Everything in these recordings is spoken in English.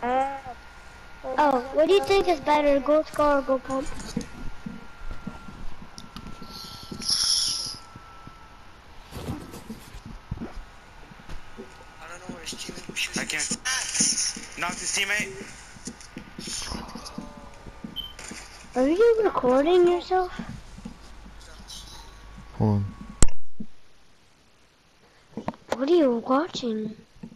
Oh, what do you think is better, gold scar or gold pump? I don't know where his teammate. I can't. Knocked his teammate. Are you recording yourself? Hold on. What are you watching?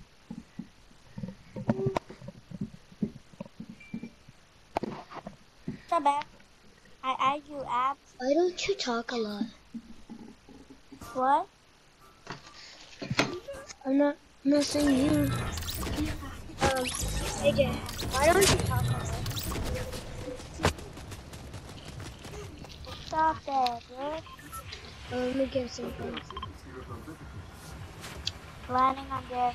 Come back. I add you apps. Why don't you talk a lot? What? I'm not saying you. AJ, why don't you talk a lot? Stop that, dude. Let me get some things. Landing on there.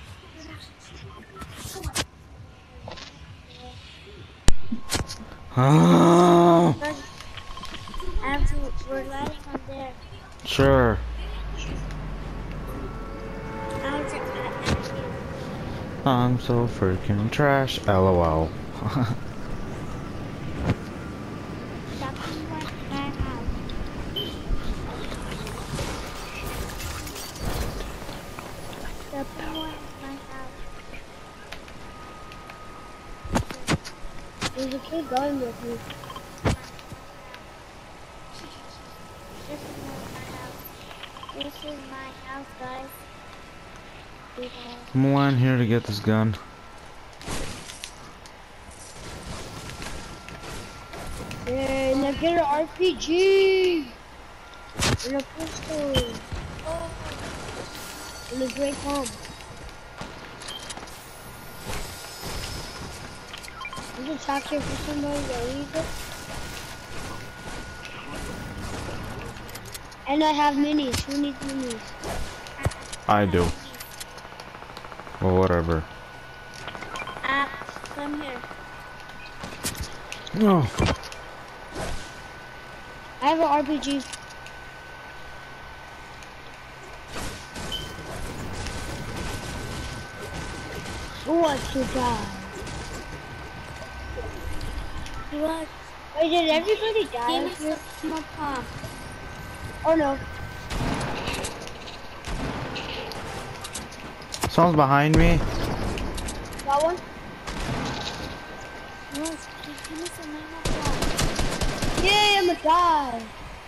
Ah, Andrew, we're landing on there. sure. Andrew. I'm so freaking trash. LOL. Stop in my house. Stop in my house. There's a kid going with me. This is my house. This is my house, guys. I'm lying here to get this gun. Yeah, now get an RPG! And a pistol! And a great pump. You can talk here for somebody that needs it. And I have minis. Who needs minis? I do. Well, whatever. Come here. No. I have an RPG. What you got? What? Wait, did everybody die? Give me some more pump. Oh no. Someone's behind me. That one? Yes, give me some more pump. Yeah, I'm gonna die.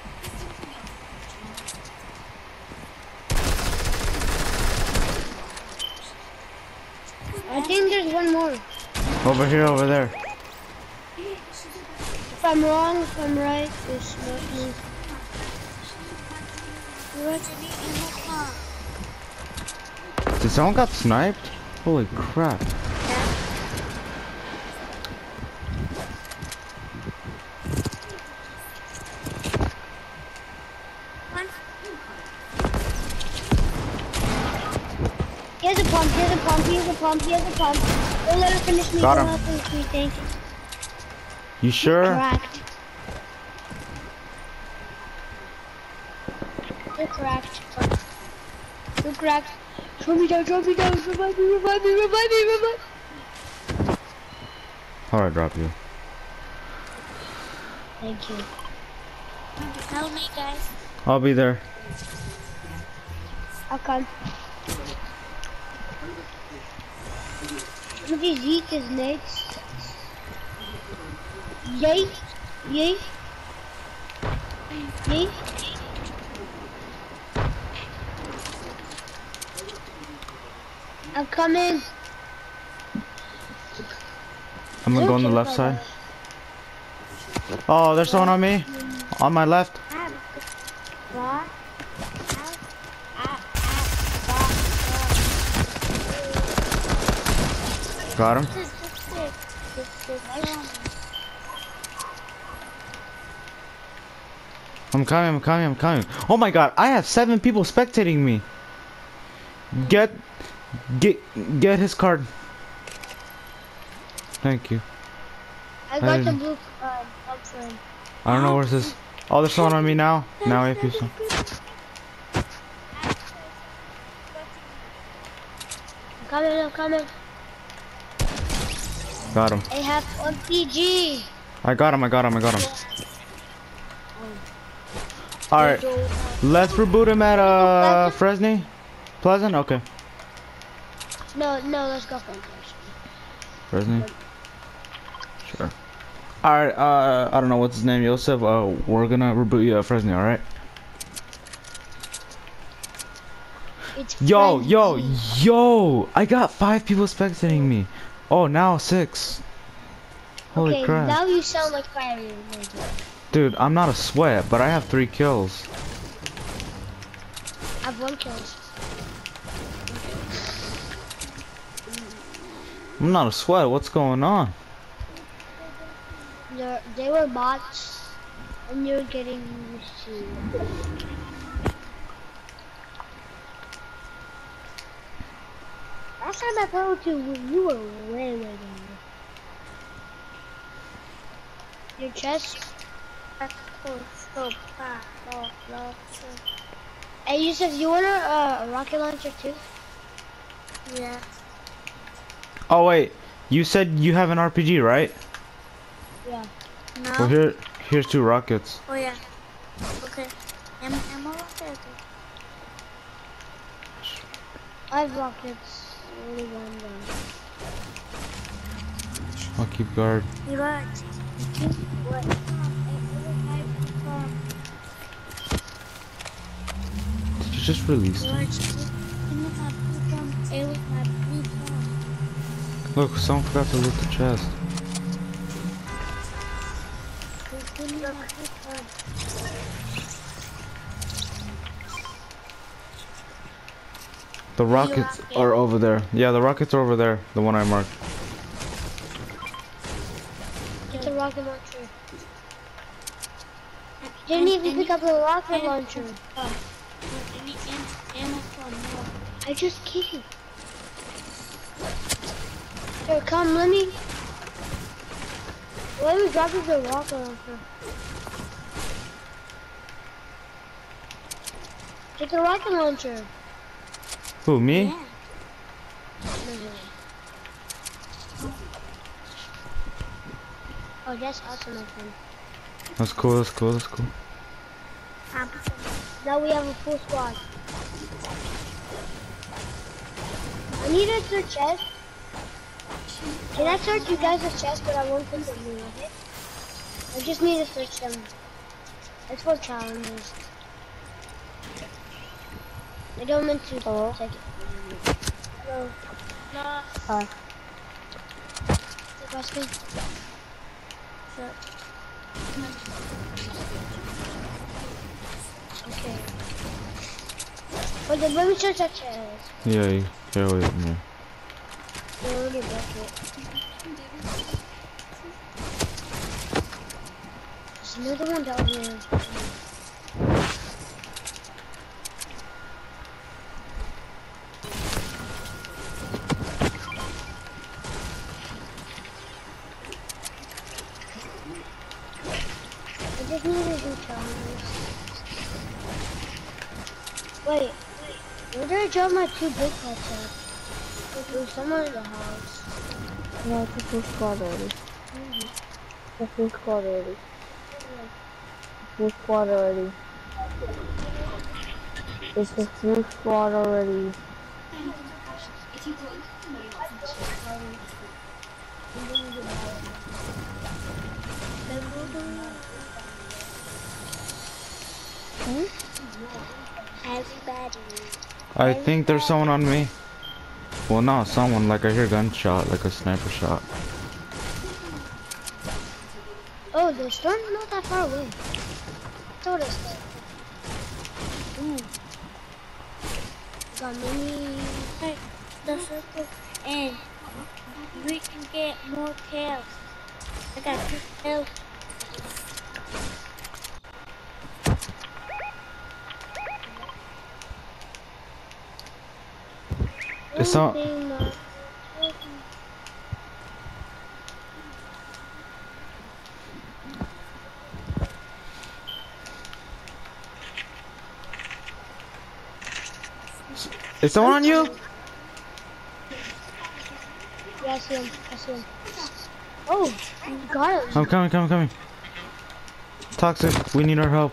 I think there's one more. Over here, over there. If I'm wrong, if I'm right, it's not me. Did someone got sniped? Holy crap. He has a pump, he has a pump, he has a pump, he has a pump. Don't let her finish me, Got don't him. let her finish me, thank you. You sure? Cracked. You're cracked. You're cracked. Throw me down, revive me, revive me, revive me, revive me. How do I drop you? Thank you. Help me, guys. I'll be there. I'll come. Look at Zeke is next. Yay! Yay! Yay! I'm coming. I'm gonna go on the left side. Oh, there's someone on me. On my left. Got him. I'm coming. Oh my god, I have 7 people spectating me. Get his card. Thank you. I got the blue frame. I don't know where's this. Oh, there's someone on me now. Now if you saw. I'm coming. Got him. I have RPG. I got him. Alright, let's reboot him at Fresney? Pleasant? Okay. No, let's go first. Fresney? Sure. Alright, I don't know what's his name, Yosef. We're gonna reboot you at Fresney, alright? It's Yo, Frenzy. I got 5 people spectating me. Oh, now 6. Holy Okay, crap. now you sound like Fire Ranger. Dude, I'm not a sweat, but I have 3 kills. I have 1 kill. I'm not a sweat, what's going on? They were bots, and you're getting used to. Last time I played with you, you were way down. Your chest. Hey, Yusuf, you want a rocket launcher too? Yeah. Oh wait, you said you have an RPG, right? Yeah. No. Well, here's 2 rockets. Oh yeah. Okay. Am I okay? I have rockets. Only 1 down. I'll keep guard. You right. What? Did you just release them? Look, someone forgot to loot the chest. The rockets are over there. Yeah, the rockets are over there. The one I marked. Get the rocket launcher. You didn't even pick up the rocket launcher. I just kicked it. Here, come, let me drop you the rocket launcher. Take the rocket launcher. Who, me? Yeah. Oh, that's awesome, my friend. That's cool, that's cool, that's cool. Now we have a full squad. I need to search chest. Can I search you guys' chest, but I won't put them in, okay? I just need to search them. It's for challenges. I don't mean to take it. Hello. No. Hi. Question. Okay. But then let me search that chest. Yeah, wait. They already broke it. There's another one down here. I just need to do challenges. Wait, where did I drop my 2 big pots at? There's someone in the house. No, it's a full squad already. It's a full squad already. Full squad already. It's a full squad already. Everybody. I think there's someone on me. Well, not someone, like I hear gunshot, like a sniper shot. Oh, the storm's not that far away. So this. Got many. Hey, the circle, and we can get more tails. I got 2 tails. It's not. Is someone on you? Yeah, I see him. Oh, you got him. I'm coming, coming, coming. Toxic, we need our help.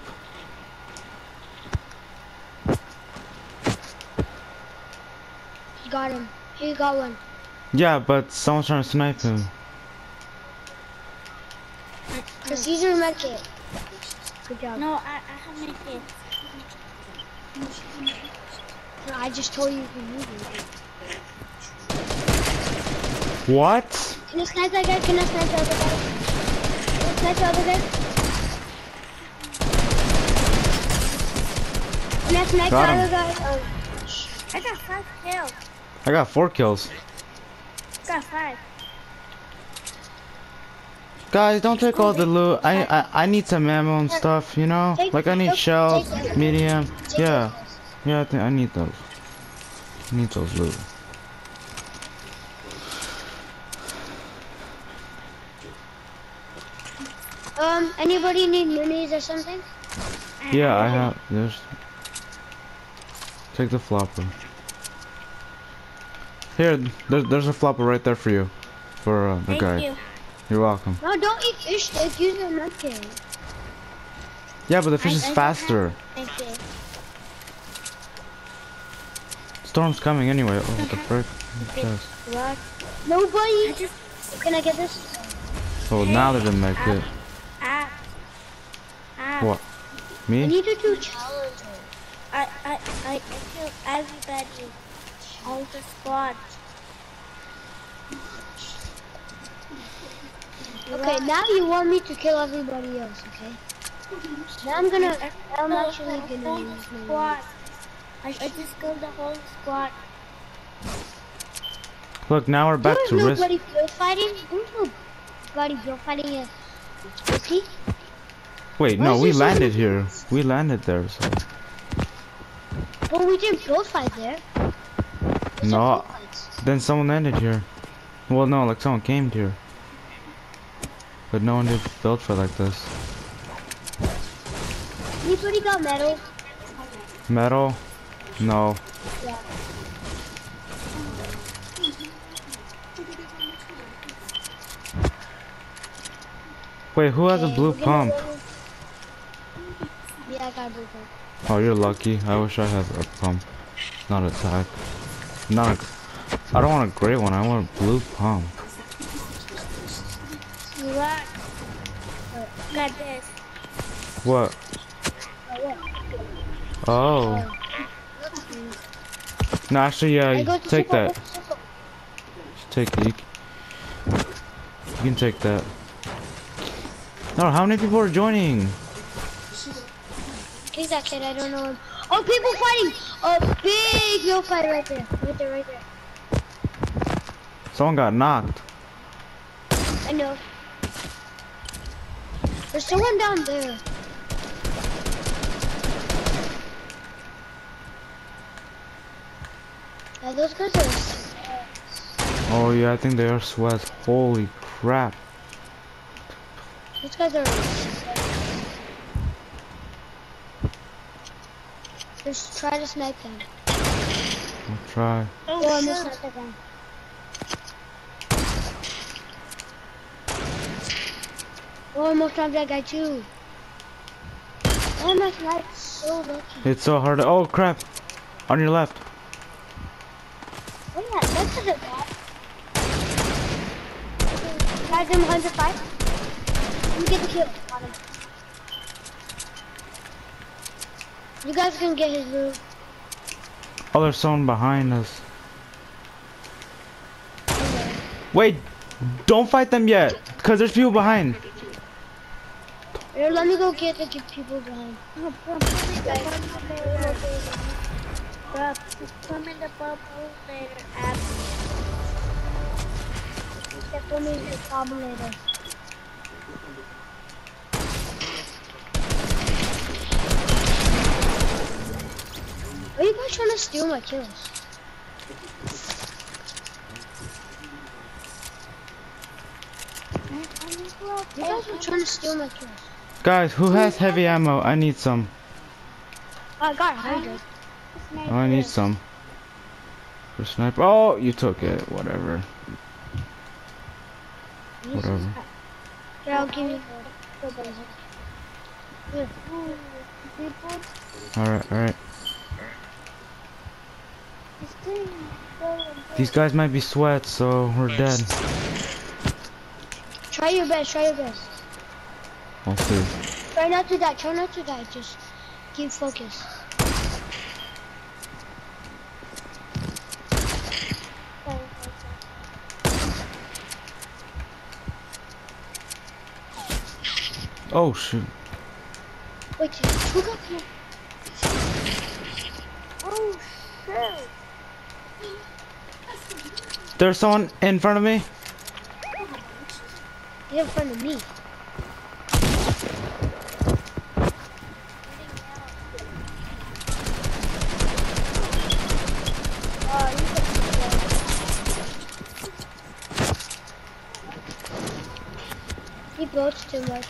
You got him. Here, you got one. Yeah, but someone's trying to snipe him. Just use your medkit. Good job. No, I have my kid. No, I just told you you can use it. What? Can I snipe that guy? Can I snipe the other guy? Can I snipe the other guy? Can I snipe the Got him. other guy? Oh. I got 5 kills. I got 4 kills. I got 5. Guys, don't take all the loot. I need some ammo and stuff, you know? Like I need shells, medium. Yeah. Yeah, I need those. I need those loot. Anybody need minis or something? Yeah, I have. Take the flopper. Here, there's a flopper right there for you. For the Thank guy. you. You're welcome. No, don't eat fish sticks. Use your medkit. Yeah, but the fish is I don't faster. Thank you. Storm's coming anyway. Oh, what the frick? Yes. What? Nobody. I just Can I get this? Oh, now they're gonna make it. What? I Me? need to do challenges. I kill everybody. All the squad. Okay, now you want me to kill everybody else, okay? Now I'm actually gonna use my squad. I just killed the whole squad. Look, now we're back to risk. Nobody build fighting? There's nobody build fighting yet. Is he? Wait, Why no, is we there so landed many here. We landed there, so. Well, we didn't build fight there. There's No. build fights. Then someone landed here. Well, no, like someone came here. But no one did build for like this. Anybody got metal? Metal? No. Yeah. Wait, who has a Okay, blue we're gonna pump? go- Yeah, I got a blue pump. Oh, you're lucky. I wish I had a pump. Not a tag. Not a... I don't want a gray one. I want a blue pump. What? Got this. What? Oh. No, actually, yeah, I go to take circle, that. go to circle. Just take it. You can take that. No, how many people are joining? Who's that kid? I don't know him. Oh, people fighting! A big build fight right there. Right there, right there. Someone got knocked. I know. There's someone down there. Yeah, those guys are. Oh yeah, I think they are sweats. Holy crap. Those guys are. Just try to snipe them. I'll try. Oh, I missed that again. Oh, I almost dropped that guy too. Oh, my sniped so lucky. It's so hard to... Oh crap. On your left. Oh yeah, that's a good guy. Guys, I'm 105. Let me get the kill. Got him. You guys can get his loot. Oh, there's someone behind us. Wait, don't fight them yet, because there's people behind. Here, let me go get the people behind. Come in the bubble later after. Get for me the problem later. Are you guys trying to steal my kills? You guys are trying to steal my kills. Guys, who has heavy ammo? I need some. I got 100. Oh, I need some. For sniper. Oh, you took it. Whatever. You whatever. Here, I'll give you. Here. Alright. These guys might be sweats, so we're dead. Try your best, try your best. I'll see. Try not to die, just keep focused. Oh shoot. Wait, who got here? Oh shit. There's someone in front of me. He's in front of me. He builds too much.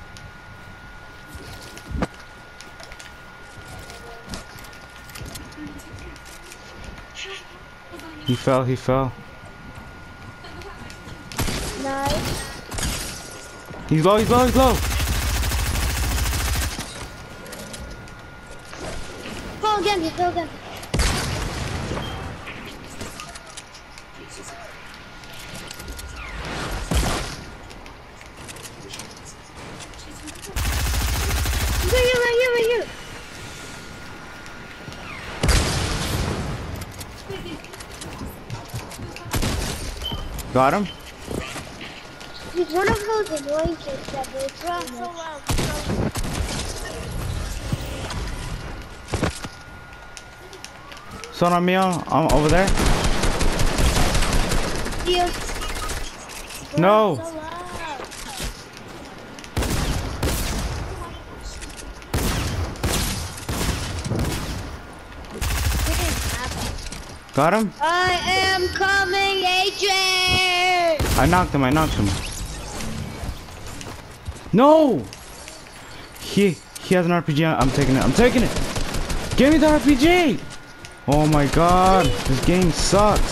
He fell. Nice. He's low. Fall again, he fell again. Right here. Got him? He's one of those annoying kids that goes so loud. Son on me, I'm over there. Yeah. No. Got him? I am coming, AJ! I knocked him. No! He has an RPG. I'm taking it. Give me the RPG! Oh my god, this game sucks.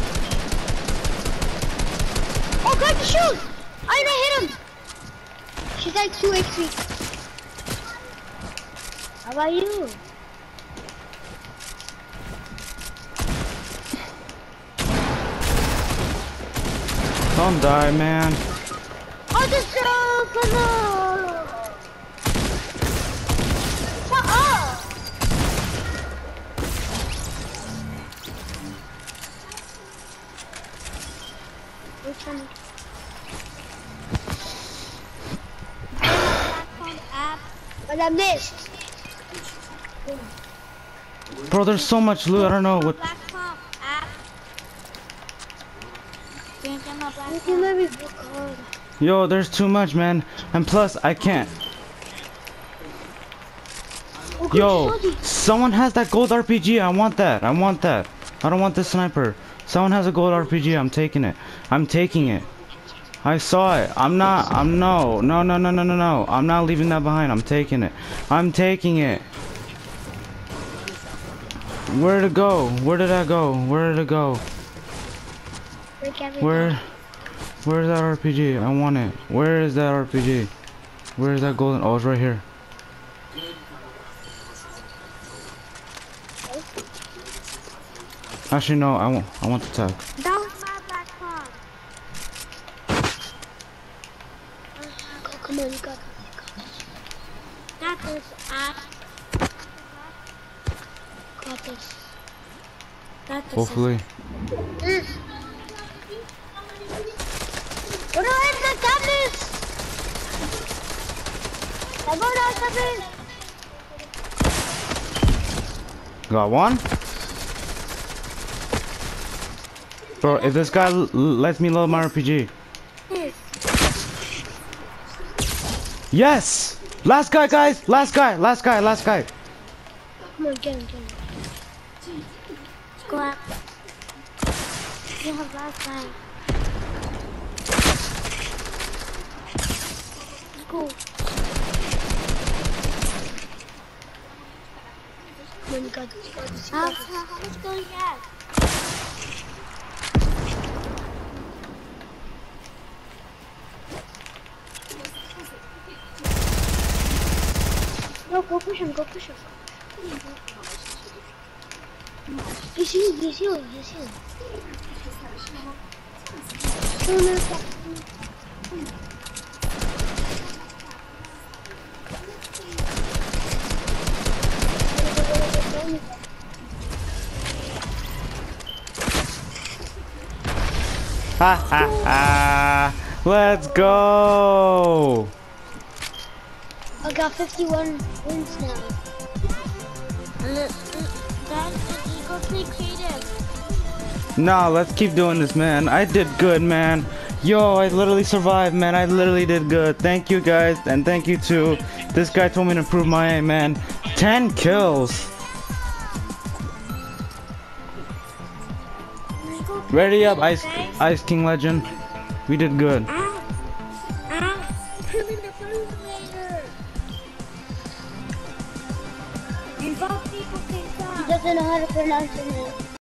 Oh god, shoot! I didn't hit him! She's like 2 HP. How about you? Don't die, man. Oh, just go! Come on! Shut up! Which one? But I missed. Bro, there's so much loot. I don't know what. You can let me book hard. Yo, there's too much, man. And plus, I can't. Oh, Yo, good someone has that gold RPG. I want that. I don't want this sniper. Someone has a gold RPG. I'm taking it. I saw it. No. I'm not leaving that behind. I'm taking it. Where did it go? Where did it go? Where's that RPG? I want it. Where is that RPG? Where is that golden? Oh, it's right here. Actually, no. I want the tag. That was my black car. Come on, you got Got this. this. Hopefully. What do I have the tablets? I got our tablets. Got one? Bro, if this guy lets me load my RPG. Yes! Last guy, guys! Last guy! Come on, get him. Go up. You have last time. Let's go. Come on, you got this. How much go you have? Go push him, go push him. He's healing. Oh, no, Ha ha ha! Let's go! I got 51 wins now. Then you go play creative. No, let's keep doing this, man. I did good, man. Yo, I literally survived, man. I literally did good. Thank you, guys, and thank you too. This guy told me to improve my aim, man. 10 kills. Ready up, Ice King Legend. We did good. I'm the refrigerator. Involve people can He doesn't know how to pronounce the name.